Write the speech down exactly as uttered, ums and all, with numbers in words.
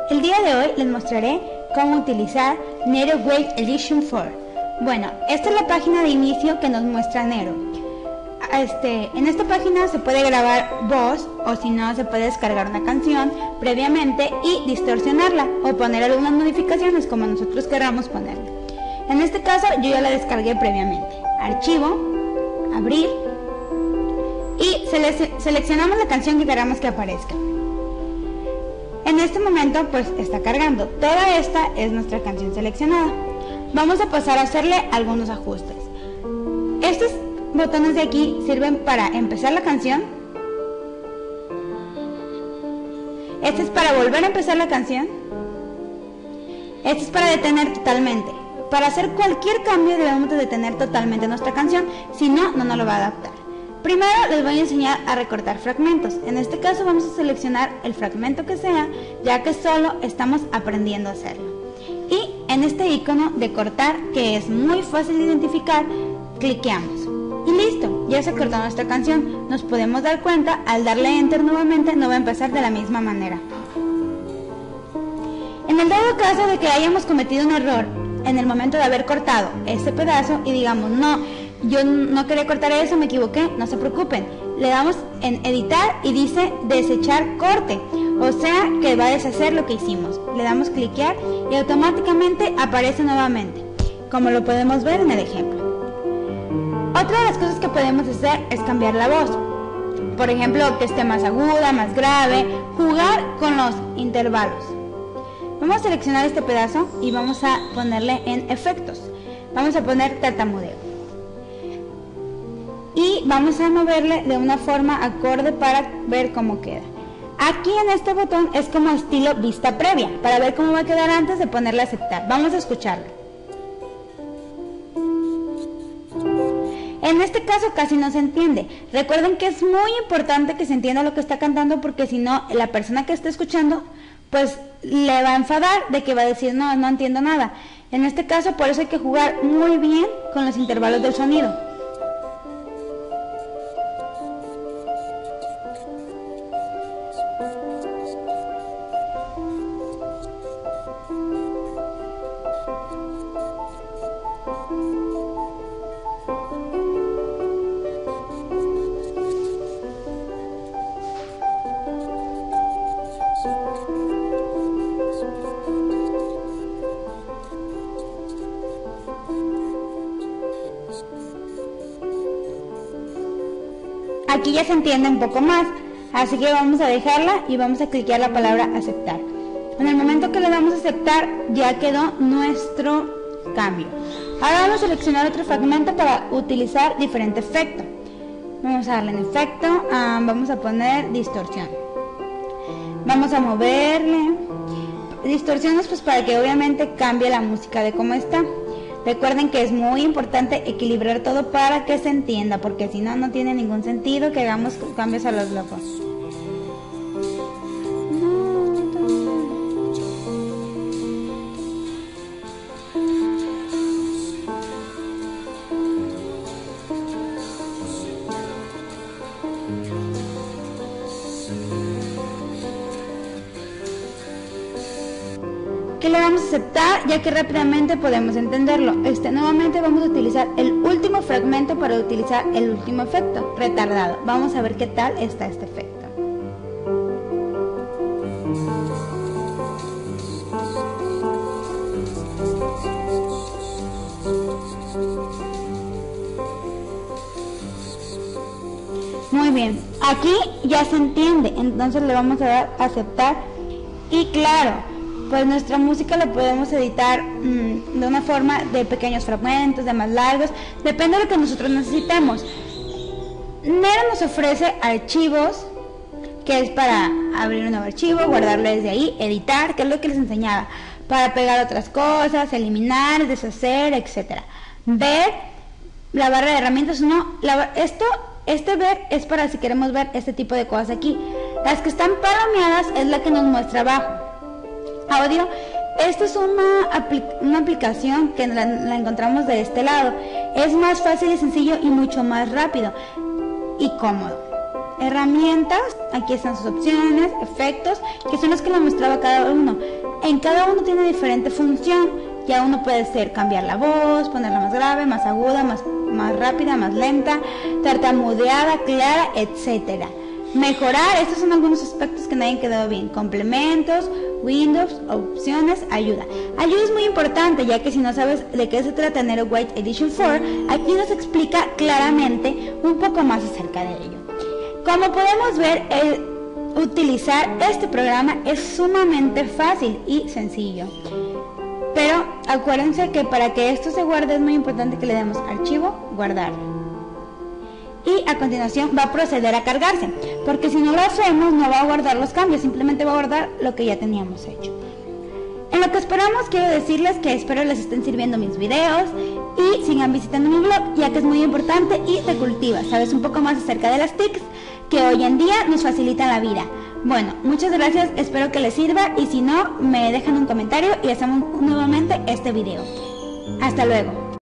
El día de hoy les mostraré cómo utilizar Nero Wave Edition cuatro. Bueno, esta es la página de inicio que nos muestra Nero. Este, en esta página se puede grabar voz o si no se puede descargar una canción previamente y distorsionarla o poner algunas modificaciones como nosotros queramos ponerla. En este caso yo ya la descargué previamente. Archivo, abrir y sele seleccionamos la canción que queramos que aparezca. En este momento pues está cargando. Toda esta es nuestra canción seleccionada. Vamos a pasar a hacerle algunos ajustes. Estos botones de aquí sirven para empezar la canción. Este es para volver a empezar la canción. Este es para detener totalmente. Para hacer cualquier cambio debemos de detener totalmente nuestra canción, si no, no nos lo va a adaptar. Primero les voy a enseñar a recortar fragmentos. En este caso vamos a seleccionar el fragmento que sea, ya que solo estamos aprendiendo a hacerlo. Y en este icono de cortar, que es muy fácil de identificar, cliqueamos. Y listo, ya se cortó nuestra canción. Nos podemos dar cuenta, al darle enter nuevamente no va a empezar de la misma manera. En el dado caso de que hayamos cometido un error en el momento de haber cortado este pedazo y digamos, no, yo no quería cortar eso, me equivoqué, no se preocupen. Le damos en editar y dice desechar corte, o sea que va a deshacer lo que hicimos. Le damos cliquear y automáticamente aparece nuevamente, como lo podemos ver en el ejemplo. Otra de las cosas que podemos hacer es cambiar la voz. Por ejemplo, que esté más aguda, más grave, jugar con los intervalos. Vamos a seleccionar este pedazo y vamos a ponerle en efectos. Vamos a poner tartamudeo. Y vamos a moverle de una forma acorde para ver cómo queda. Aquí en este botón es como estilo vista previa, para ver cómo va a quedar antes de ponerle a aceptar. Vamos a escucharlo. En este caso casi no se entiende. Recuerden que es muy importante que se entienda lo que está cantando, porque si no, la persona que está escuchando pues le va a enfadar de que va a decir no, no entiendo nada. En este caso por eso hay que jugar muy bien con los intervalos del sonido. Aquí ya se entiende un poco más, así que vamos a dejarla y vamos a cliquear la palabra aceptar. En el momento que le damos a aceptar ya quedó nuestro cambio. Ahora vamos a seleccionar otro fragmento para utilizar diferente efecto. Vamos a darle en efecto, um, vamos a poner distorsión. Vamos a moverle. Distorsiones pues para que obviamente cambie la música de cómo está. Recuerden que es muy importante equilibrar todo para que se entienda, porque si no, no tiene ningún sentido que hagamos cambios a los locos. Que le vamos a aceptar, ya que rápidamente podemos entenderlo. Este, nuevamente vamos a utilizar el último fragmento para utilizar el último efecto, retardado. Vamos a ver qué tal está este efecto. Muy bien, aquí ya se entiende, entonces le vamos a dar a aceptar y claro, pues nuestra música la podemos editar mmm, de una forma de pequeños fragmentos, de más largos, depende de lo que nosotros necesitemos. Nero nos ofrece archivos, que es para abrir un nuevo archivo, guardarlo desde ahí, editar, que es lo que les enseñaba, para pegar otras cosas, eliminar, deshacer, etcétera. Ver, la barra de herramientas, no, la, esto, este ver es para si queremos ver este tipo de cosas aquí. Las que están palomeadas es la que nos muestra abajo. Audio, esta es una, apli una aplicación que la, la encontramos de este lado. Es más fácil y sencillo y mucho más rápido y cómodo. herramientas, aquí están sus opciones, efectos, que son los que le mostraba cada uno. En cada uno tiene diferente función, ya uno puede ser cambiar la voz, ponerla más grave, más aguda, más, más rápida, más lenta, tartamudeada, clara, etcétera. Mejorar, estos son algunos aspectos que nadie quedó bien. Complementos, Windows, opciones, ayuda. Ayuda es muy importante, ya que si no sabes de qué se trata Nero White Edition cuatro, aquí nos explica claramente un poco más acerca de ello. Como podemos ver, el utilizar este programa es sumamente fácil y sencillo. Pero acuérdense que para que esto se guarde es muy importante que le demos archivo, guardar. Y a continuación va a proceder a cargarse, porque si no lo hacemos no va a guardar los cambios, simplemente va a guardar lo que ya teníamos hecho. En lo que esperamos, quiero decirles que espero les estén sirviendo mis videos y sigan visitando mi blog, ya que es muy importante y te cultiva, sabes un poco más acerca de las T I Cs que hoy en día nos facilitan la vida. Bueno, muchas gracias, espero que les sirva y si no, me dejan un comentario y hacemos nuevamente este video. Hasta luego.